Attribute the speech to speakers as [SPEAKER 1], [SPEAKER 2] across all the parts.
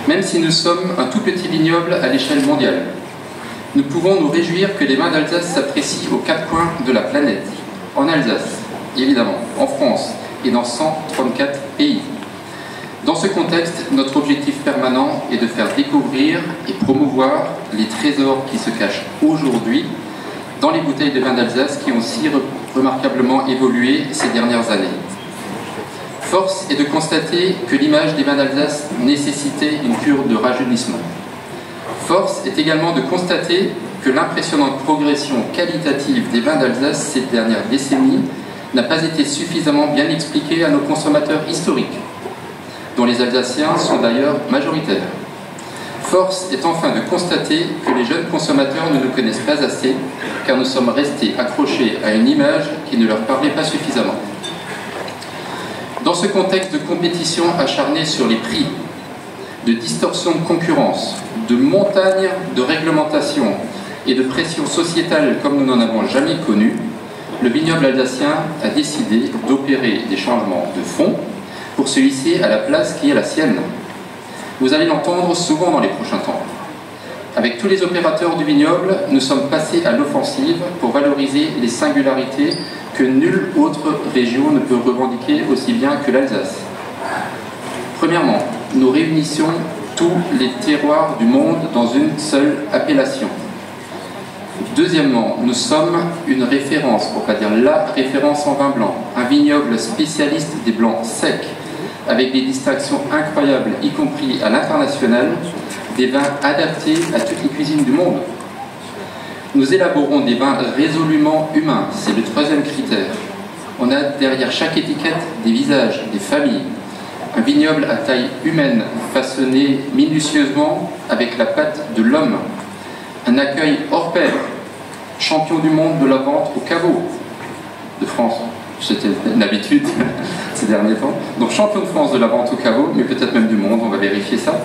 [SPEAKER 1] Même si nous sommes un tout petit vignoble à l'échelle mondiale, nous pouvons nous réjouir que les vins d'Alsace s'apprécient aux quatre coins de la planète. En Alsace, évidemment, en France et dans 134 pays. Dans ce contexte, notre objectif permanent est de faire découvrir et promouvoir les trésors qui se cachent aujourd'hui dans les bouteilles de vin d'Alsace qui ont si remarquablement évolué ces dernières années. Force est de constater que l'image des vins d'Alsace nécessitait une cure de rajeunissement. Force est également de constater que l'impressionnante progression qualitative des vins d'Alsace ces dernières décennies n'a pas été suffisamment bien expliquée à nos consommateurs historiques, dont les Alsaciens sont d'ailleurs majoritaires. Force est enfin de constater que les jeunes consommateurs ne nous connaissent pas assez, car nous sommes restés accrochés à une image qui ne leur parlait pas suffisamment. Dans ce contexte de compétition acharnée sur les prix, de distorsion de concurrence, de montagne de réglementation et de pression sociétale comme nous n'en avons jamais connu, le vignoble alsacien a décidé d'opérer des changements de fond pour se hisser à la place qui est la sienne. Vous allez l'entendre souvent dans les prochains temps. Avec tous les opérateurs du vignoble, nous sommes passés à l'offensive pour valoriser les singularités que nulle autre région ne peut revendiquer aussi bien que l'Alsace. Premièrement, nous réunissons tous les terroirs du monde dans une seule appellation. Deuxièmement, nous sommes une référence, pour ne pas dire la référence en vin blanc, un vignoble spécialiste des blancs secs, avec des distinctions incroyables, y compris à l'international, des vins adaptés à toutes les cuisines du monde. Nous élaborons des vins résolument humains, c'est le troisième critère. On a derrière chaque étiquette des visages, des familles. Un vignoble à taille humaine, façonné minutieusement avec la patte de l'homme. Un accueil hors pair, champion du monde de la vente au caveau de France. C'était une habitude ces derniers temps. Donc champion de France de la vente au caveau, mais peut-être même du monde, on va vérifier ça.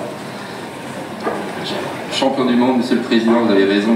[SPEAKER 1] Champion du monde, Monsieur le Président, vous avez raison.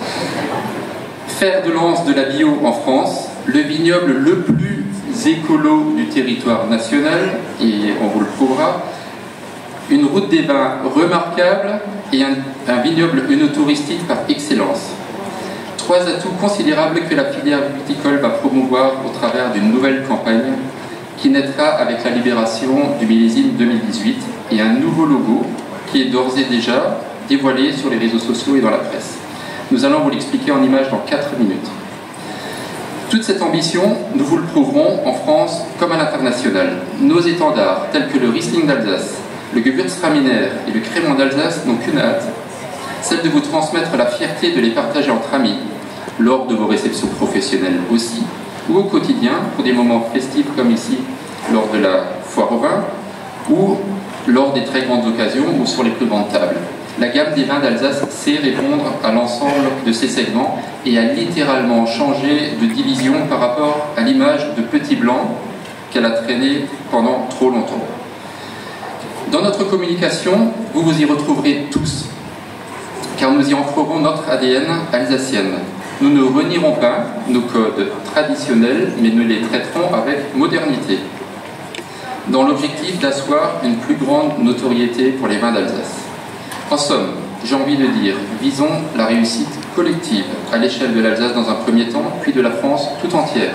[SPEAKER 1] Fer de lance de la bio en France, le vignoble le plus écolo du territoire national, et on vous le prouvera. Une route des vins remarquable et un vignoble œnotouristique par excellence. Trois atouts considérables que la filière viticole va promouvoir au travers d'une nouvelle campagne qui naîtra avec la libération du millésime 2018 et un nouveau logo qui est d'ores et déjà dévoilé sur les réseaux sociaux et dans la presse. Nous allons vous l'expliquer en images dans 4 minutes. Toute cette ambition, nous vous le prouverons en France comme à l'international. Nos étendards, tels que le Riesling d'Alsace, le Gewürztraminer et le Crémant d'Alsace n'ont qu'une hâte, celle de vous transmettre la fierté de les partager entre amis, lors de vos réceptions professionnelles aussi, ou au quotidien, pour des moments festifs comme ici, lors de la foire au vin, ou lors des très grandes occasions ou sur les plus grandes tables. La gamme des vins d'Alsace sait répondre à l'ensemble de ces segments et a littéralement changé de division par rapport à l'image de petit blanc qu'elle a traîné pendant trop longtemps. Dans notre communication, vous vous y retrouverez tous, car nous y ancrerons notre ADN alsacienne. Nous ne renierons pas nos codes traditionnels, mais nous les traiterons avec modernité, dans l'objectif d'asseoir une plus grande notoriété pour les vins d'Alsace. En somme, j'ai envie de dire, visons la réussite collective à l'échelle de l'Alsace dans un premier temps, puis de la France tout entière.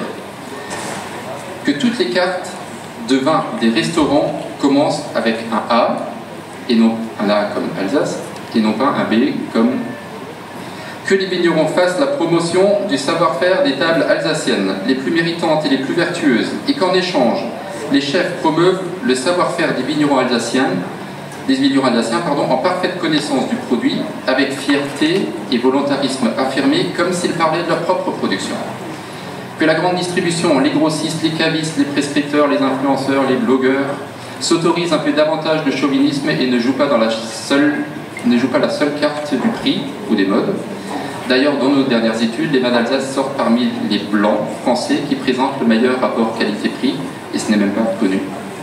[SPEAKER 1] Que toutes les cartes de vin des restaurants commencent avec un A, et non un A comme Alsace, et non pas un B comme... Que les vignerons fassent la promotion du savoir-faire des tables alsaciennes, les plus méritantes et les plus vertueuses, et qu'en échange, les chefs promeuvent le savoir-faire des vignerons alsaciens, en parfaite connaissance du produit, avec fierté et volontarisme affirmé, comme s'ils parlaient de leur propre production. Que la grande distribution, les grossistes, les cavistes, les prescripteurs, les influenceurs, les blogueurs, s'autorisent un peu davantage de chauvinisme et ne jouent pas la seule carte du prix ou des modes. D'ailleurs, dans nos dernières études, les vins d'Alsace sortent parmi les blancs français qui présentent le meilleur rapport qualité-prix, et ce n'est même pas connu.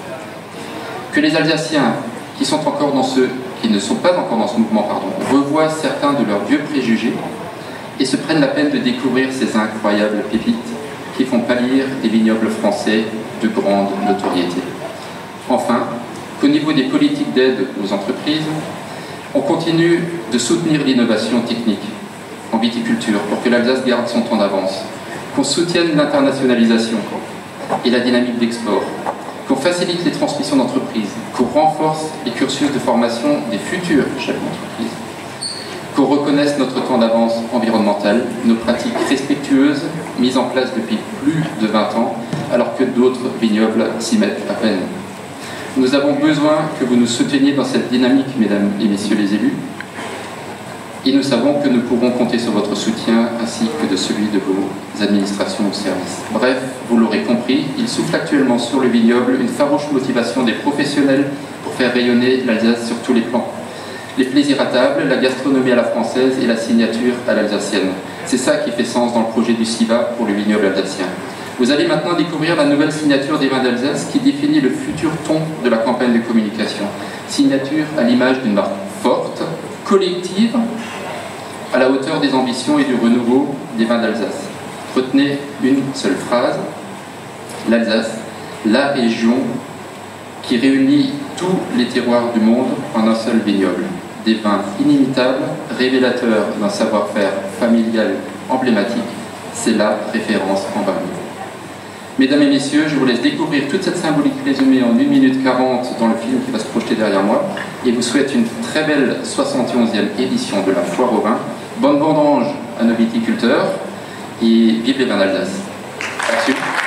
[SPEAKER 1] Que les Alsaciens qui ne sont pas encore dans ce mouvement, revoient certains de leurs vieux préjugés et se prennent la peine de découvrir ces incroyables pépites qui font pâlir des vignobles français de grande notoriété. Enfin, qu'au niveau des politiques d'aide aux entreprises, on continue de soutenir l'innovation technique en viticulture pour que l'Alsace garde son temps d'avance, qu'on soutienne l'internationalisation et la dynamique d'export, qu'on facilite les transmissions d'entreprises, qu'on renforce les cursus de formation des futurs chefs d'entreprise, qu'on reconnaisse notre temps d'avance environnemental, nos pratiques respectueuses mises en place depuis plus de 20 ans, alors que d'autres vignobles s'y mettent à peine. Nous avons besoin que vous nous souteniez dans cette dynamique, mesdames et messieurs les élus, et nous savons que nous pourrons compter sur votre soutien ainsi que de celui de vos administrations ou services. Bref, vous l'aurez compris, il souffle actuellement sur le vignoble une farouche motivation des professionnels pour faire rayonner l'Alsace sur tous les plans. Les plaisirs à table, la gastronomie à la française et la signature à l'alsacienne. C'est ça qui fait sens dans le projet du CIVA pour le vignoble alsacien. Vous allez maintenant découvrir la nouvelle signature des vins d'Alsace qui définit le futur ton de la campagne de communication. Signature à l'image d'une marque forte, collective, à la hauteur des ambitions et du renouveau des vins d'Alsace. Retenez une seule phrase, l'Alsace, la région qui réunit tous les terroirs du monde en un seul vignoble. Des vins inimitables, révélateurs d'un savoir-faire familial emblématique, c'est la référence en vin. Mesdames et messieurs, je vous laisse découvrir toute cette symbolique résumée en 1 minute 40 dans le film qui va se projeter derrière moi et vous souhaite une très belle 71e édition de la Foire au vin. Bonne vendange à nos viticulteurs et vive les vins d'Alsace. Merci.